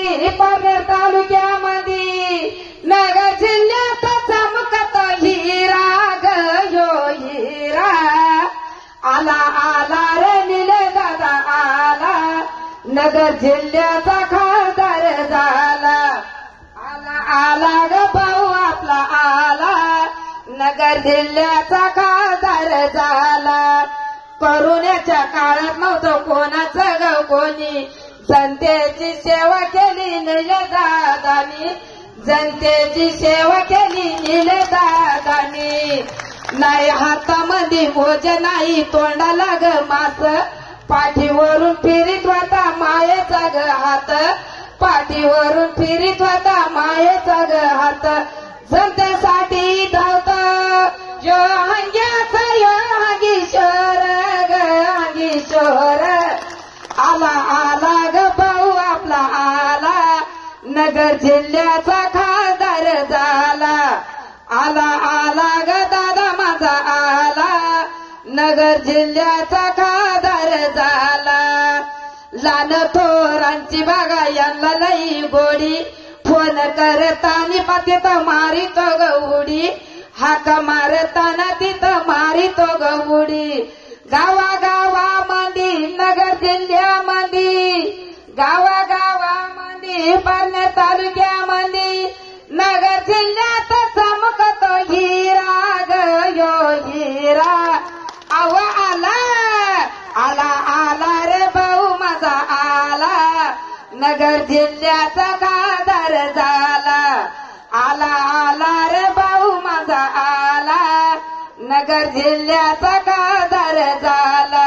जिल्ह्यामध्ये पारनेर तालुक्यामध्ये नगर जिल्ह्यात चमकत हिरा ग यो हिरा आला आला रे निले दादा आला नगर जिल्ह्याचा खासदार झाला आला आला ग भाऊ आपला आला नगर जिल्ह्याचा खासदार झाला करुण्याच्या काळात नव्हतं कोणाचं ग कोणी जनतेची सेवा केली निलेदादानी जनतेची सेवा केली निलेदादानी नाही हातामध्ये भोज नाही तोंडाला ग मास पाठीवरून फिरीत होता मायेचा ग हात पाठीवरून फिरीत होता मायेचा ग हात जनतेसाठी धावत यो हंग्याचा यो हंगीश्वर ग हंगीश्वर आला आला ग भाऊ आपला आला नगर जिल्ह्याचा खासदार झाला आला आला ग दादा माझा आला नगर जिल्ह्याचा खासदार झाला लान थोरांची बागा यांना लई गोडी फोन करतानी पातीत मारितो ग उडी हाका मारताना तिथं मारितो ग उडी गावागावामध्ये नगर जिल्ह्यामध्ये गावागावामध्ये पारनेर तालुक्यामध्ये नगर जिल्ह्यात चमकतो हिरा ग यो हिरा आव आला आला आला रे भाऊ माझा आला नगर जिल्ह्याचा खासदार झाला आला आला रे भाऊ माझा आला नगर जिल्ह्याचा खासदार झाला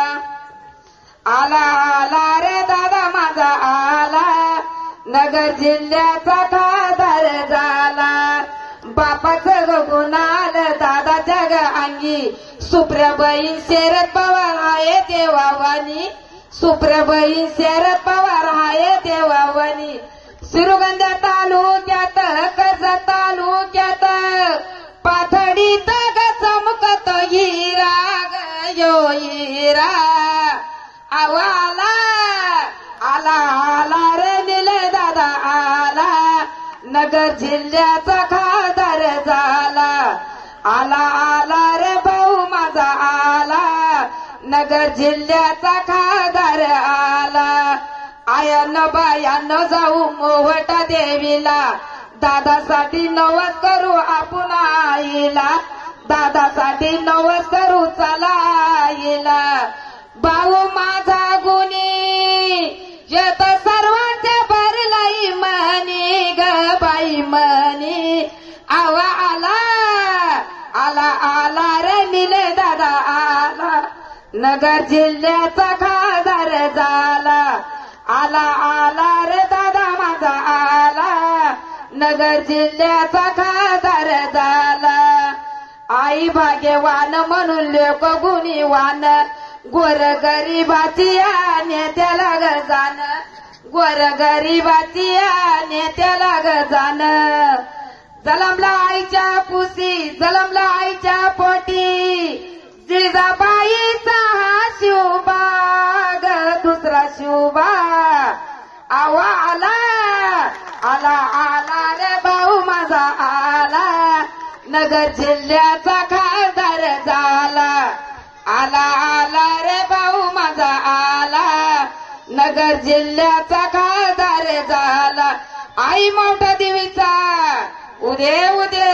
आला आला रे दादा माझा आला नगर जिल्ह्याचा खासदार झाला बापाचं गुणाल दादाच्या ग अंगी सुप्रियाबाई शरद पवार आहे देवावानी सुप्रियाबाई शरद पवार आहे देवावानी सिरुगंधा तालुक्यात कर्जत तालुक्यात पाथडीत ग चमकत हिरा ग यो हिरा आवाला आला आला रे निले दादा आला नगर जिल्ह्याचा खासदार झाला आला आला रे भाऊ माझा आला नगर जिल्ह्याचा खासदार आला आयानं बायानं जाऊ मोहटा देवीला दादासाठी नवस करू आपण आईला दादासाठी नवस करू चला आईला भाऊ माझा गुणी येत सर्वांच्या भरलाई म्हणी ग बाई म्हणी आवा आला आला आला रे निले दादा आला नगर जिल्ह्याचा खासदार झाला आला आला रे दादा माझा आला नगर जिल्ह्याचा खासदार झाला आई भाग्यवान म्हणून लोक गुणीवान गोर गरीबाची नेत्याला ग जाण गोर गरीबाची नेत्याला ग जाण जलमला आईच्या पुसी जलमला आईच्या पोटी जिजाबाईचा हा शिवबा ग दुसरा शिवबा आवा आला आला आला रे भाऊ माझा आला नगर जिल्ह्याचा खासदार झाला आला आला रे भाऊ माझा आला नगर जिल्ह्याचा खासदार झाला आई मोठा देवीचा उदे उदे